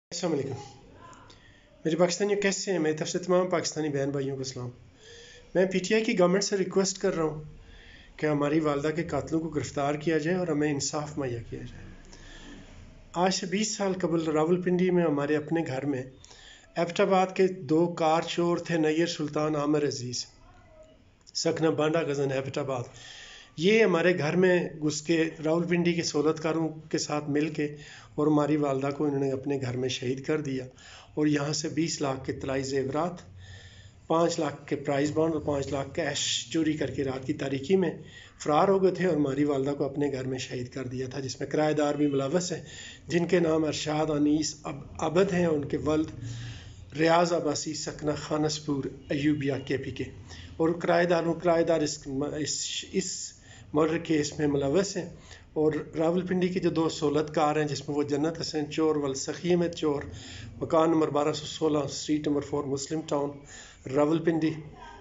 السلام علیکم میرے پاکستانیوں کیسے ہیں؟ میری طرف سے تمام پاکستانی بہن بھائیوں کو سلام۔ میں پی ٹی آئی کی گورنمنٹ سے ریکویسٹ کر رہا ہوں کہ ہماری والدہ کے قاتلوں کو گرفتار کیا جائے اور ہمیں انصاف مہیا کیا جائے۔ آج سے 20 سال قبل راولپنڈی میں ہمارے اپنے گھر میں ایبٹ آباد کے 2 کار چور تھے، نیر سلطان، عامر عزیز، سکنہ بانڈا غزن ایبٹ آباد۔ یہ ہمارے گھر میں گھس کے راولپنڈی کے سہولت کاروں کے ساتھ مل کے اور ہماری والدہ کو انہوں نے اپنے گھر میں شہید کر دیا اور یہاں سے 20 لاکھ کے طلائی زیورات، 5 لاکھ کے پرائز بانڈ اور 5 لاکھ کیش چوری کر کے رات کی تاریکی میں فرار ہو گئے تھے اور ہماری والدہ کو اپنے گھر میں شہید کر دیا تھا، جس میں کرایہ دار بھی ملوث ہیں، جن کے نام ارشاد انیس عبد ہیں، ان کے ولد ریاض عباسی، سکنہ خانس پور، ایوبیہ کے پی کے، اور کرایہ دار اس مرڈر کیس میں ملوث ہیں۔ اور راولپنڈی کے جو 2 سہولت کار ہیں، جس میں وہ جنت حسین چور والسخی احمد چور، مکان number 1216 street number 4 Muslim town Rawalpindi,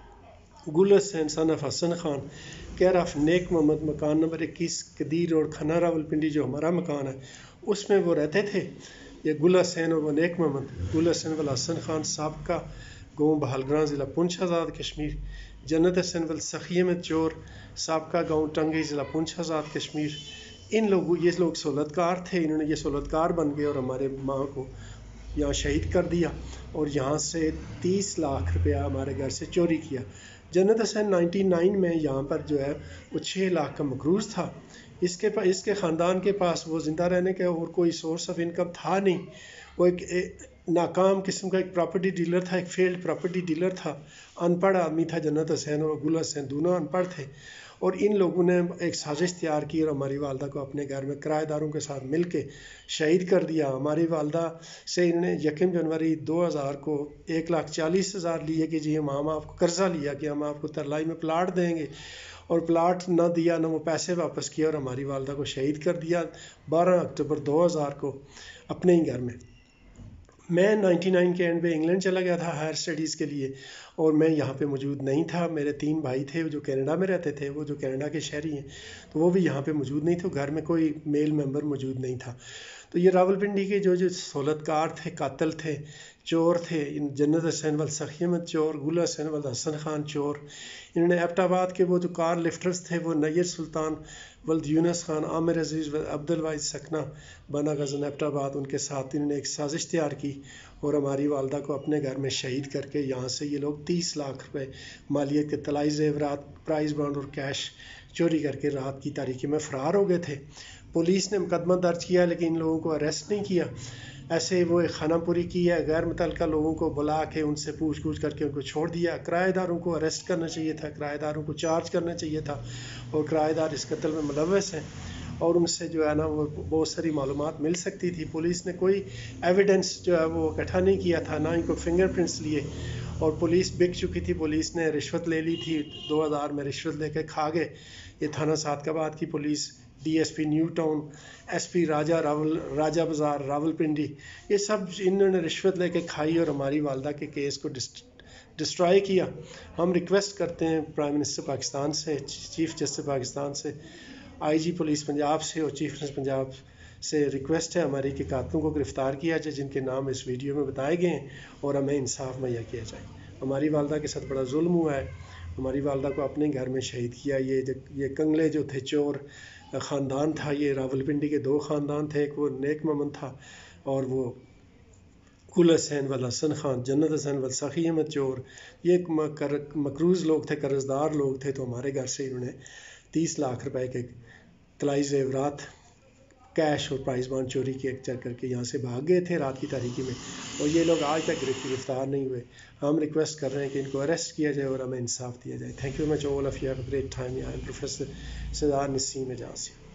Gul Hussain son of Hasan Khan care of Nek Muhammad, مکان نمبر 21 قدیر روڈ کھنہ راولپنڈی، جو ہمارا مکان ہے اس میں وہ رہتے تھے۔ یہ گل حسین اور وہ نیک محمد، گل حسین والحسن خان، سابقہ گاؤں بہلگراں، ضلع پونچھ آزاد کشمیر، جنت حسین والسخی احمد چور، سابقہ گاؤں ٹنگی، ضلع پونچھ آزاد کشمیر۔ یہ لوگ سہولت کار تھے، انہوں نے یہ سہولت کار بن گئے اور ہمارے ماں کو یہاں شہید کر دیا اور یہاں سے 30 لاکھ روپیہ ہمارے گھر سے چوری کیا۔ جنت حسین 99 میں یہاں پر جو ہے وہ 6 لاکھ کا مقروض تھا۔ اس کے خاندان کے پاس وہ زندہ رہنے کا اور کوئی سورس آف انکم تھا نہیں، وہ ایک ناکام قسم کا ایک پراپرٹی ڈیلر تھا، ایک فیلڈ پراپرٹی ڈیلر تھا، ان پڑھ آدمی تھا جنت حسین، اور گل حسین دونوں ان پڑھ تھے۔ اور ان لوگوں نے ایک سازش تیار کی اور ہماری والدہ کو اپنے گھر میں کرایہ داروں کے ساتھ مل کے شہید کر دیا۔ ہماری والدہ سے انہوں نے 1 جنوری 2000 کو 1,40,000 لیے کہ جی ہم آپ کو قرضہ لیا کہ ہم آپ کو ترلائی میں پلاٹ دیں گے، اور پلاٹ نہ دیا، نہ وہ پیسے واپس کیا، اور ہماری والدہ کو شہید کر دیا 12 اکتوبر 2000 کو اپنے ہی گھر میں۔ میں 99 کے اینڈ پہ انگلینڈ چلا گیا تھا ہائر اسٹڈیز کے لیے، اور میں یہاں پہ موجود نہیں تھا۔ میرے 3 بھائی تھے جو کینیڈا میں رہتے تھے، وہ جو کینیڈا کے شہری ہیں، تو وہ بھی یہاں پہ موجود نہیں تھے، گھر میں کوئی میل ممبر موجود نہیں تھا۔ تو یہ راولپنڈی کے جو سہولت کار تھے، قاتل تھے، چور تھے، جنت حسین والسخی احمد چور، گل حسین والحسن خان چور، انہوں نے ایبٹ آباد کے وہ جو کار لفٹرز تھے، وہ نیر سلطان ولد یونس خان، عامر عزیز، عبد الواحد، سکنہ بانڈا غزن ایبٹ آباد، ان کے ساتھ انہوں نے ایک سازش تیار کی اور ہماری والدہ کو اپنے گھر میں شہید کر کے یہاں سے یہ لوگ 30 لاکھ روپے مالیت کے طلائی زیورات، پرائز بانڈ اور کیش چوری کر کے رات کی تاریکی میں فرار ہو گئے تھے۔ پولیس نے مقدمہ درج کیا لیکن ان لوگوں کو اریسٹ نہیں کیا۔ ایسے وہ ایک خانہ پوری کی ہے، غیر متعلقہ لوگوں کو بلا کے ان سے پوچھ گچھ کر کے ان کو چھوڑ دیا۔ کرایہ داروں کو اریسٹ کرنا چاہیے تھا، کرایہ داروں کو چارج کرنا چاہیے تھا، اور کرایہ دار اس قتل میں ملوث ہیں اور ان سے جو ہے نا وہ بہت ساری معلومات مل سکتی تھی۔ پولیس نے کوئی ایویڈنس جو ہے وہ اکٹھا نہیں کیا تھا، نہ ہی کوئی فنگر پرنٹس لیے، اور پولیس بک چکی تھی۔ پولیس نے رشوت لے لی تھی، 2000 میں رشوت لے کے کھا گئے۔ یہ تھانہ صادقآباد کی police, D S P new town, S P Raja Bazaar Rawalpindi, یہ سب انہوں نے رشوت لے کے کھائی اور ہماری والدہ کے کیس کو ڈسٹرائے کیا۔ ہم ریکویسٹ کرتے ہیں پرائم منسٹر پاکستان سے، چیف جسٹس پاکستان سے، آئی جی پولیس پنجاب سے اور چیف جسٹس پنجاب سے ریکویسٹ ہے ہماری کہ قاتلوں کو گرفتار کیا جائے جن کے نام اس ویڈیو میں بتائے گئے ہیں، اور ہمیں انصاف مہیا کیا جائے۔ ہماری والدہ کے ساتھ بڑا ظلم ہوا ہے، ہماری والدہ کو اپنے گھر میں شہید کیا۔ یہ کنگلے جو تھے چور خاندان تھا، یہ راولپنڈی کے 2 خاندان تھے، ایک وہ نیک محمد تھا اور وہ گل حسین والحسن خان، جنت حسین والسخی احمد چور، یہ مقروض لوگ تھے، قرض دار لوگ تھے۔ تو ہمارے گھر سے انہوں نے 30 لاکھ روپے کے طلائی زیورات، کیش اور پرائز بانڈ چوری کر کے یہاں سے بھاگ گئے تھے رات کی تاریکی میں، اور یہ لوگ آج تک گرفتار نہیں ہوئے۔ ہم ریکویسٹ کر رہے ہیں کہ ان کو اریسٹ کیا جائے اور ہمیں انصاف دیا جائے۔ Thank you very much all of you, have a great time. I am professor Sardar Naseem Ijaz.